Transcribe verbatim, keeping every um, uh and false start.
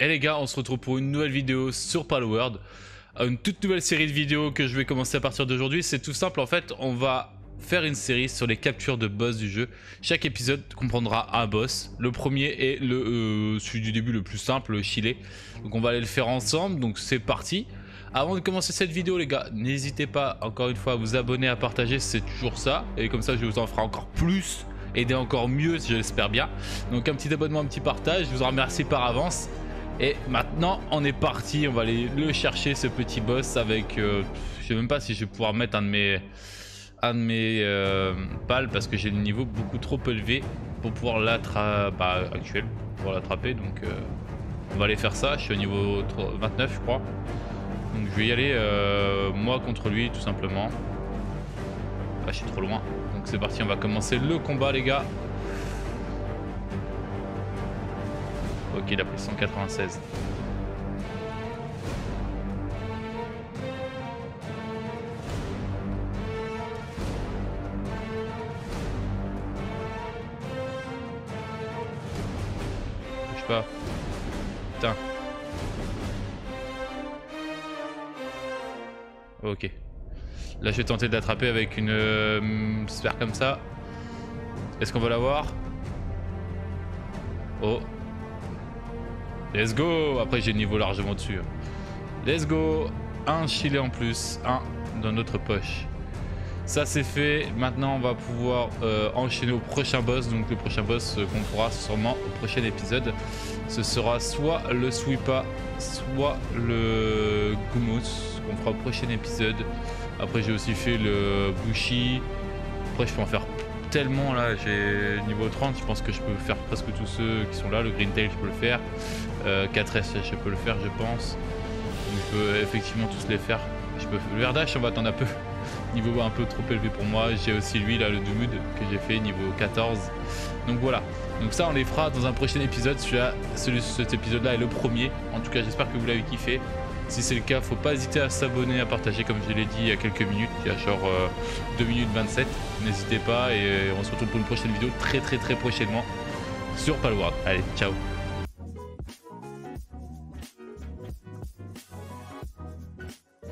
Et les gars, on se retrouve pour une nouvelle vidéo sur Palworld. Une toute nouvelle série de vidéos que je vais commencer à partir d'aujourd'hui. C'est tout simple, en fait, on va faire une série sur les captures de boss du jeu. Chaque épisode comprendra un boss. Le premier est le, euh, celui du début le plus simple, le Chilé. Donc on va aller le faire ensemble, donc c'est parti. Avant de commencer cette vidéo les gars, n'hésitez pas encore une fois à vous abonner, à partager, c'est toujours ça. Et comme ça je vous en ferai encore plus, aider encore mieux, je l'espère bien. Donc un petit abonnement, un petit partage, je vous en remercie par avance. Et maintenant on est parti, on va aller le chercher ce petit boss avec... Euh, je sais même pas si je vais pouvoir mettre un de mes... un de mes euh, pales parce que j'ai le niveau beaucoup trop élevé pour pouvoir l'attraper, bah, actuel, pour l'attraper. Donc euh, on va aller faire ça, je suis au niveau vingt-neuf je crois. Donc je vais y aller euh, moi contre lui tout simplement. Ah je suis trop loin. Donc c'est parti, on va commencer le combat les gars. Ok, il a pris cent quatre-vingt-seize. Bouge pas. Putain. Ok. Là je vais tenter de l'attraper avec une euh, sphère comme ça. Est-ce qu'on va l'avoir? Oh. Let's go. Après j'ai le niveau largement dessus. Let's go. Un Chilé en plus. Un dans notre poche. Ça c'est fait. Maintenant on va pouvoir euh, enchaîner au prochain boss. Donc le prochain boss euh, qu'on fera sûrement au prochain épisode. Ce sera soit le Sweepa, soit le Gumos qu'on fera au prochain épisode. Après j'ai aussi fait le Bushi. Après je peux en faire tellement là, j'ai niveau trente, je pense que je peux faire presque tous ceux qui sont là. Le Green Tail je peux le faire, euh, quatre S je peux le faire je pense. Donc je peux effectivement tous les faire. Je peux le Verdash on va attendre un peu. Niveau un peu trop élevé pour moi. J'ai aussi lui là, le Dumud que j'ai fait niveau quatorze. Donc voilà. Donc ça on les fera dans un prochain épisode. Celui-là, celui, cet épisode là est le premier. En tout cas j'espère que vous l'avez kiffé. Si c'est le cas, faut pas hésiter à s'abonner, à partager comme je l'ai dit il y a quelques minutes. Il y a genre euh, deux minutes vingt-sept. N'hésitez pas et on se retrouve pour une prochaine vidéo très très très prochainement sur Palworld. Allez, ciao.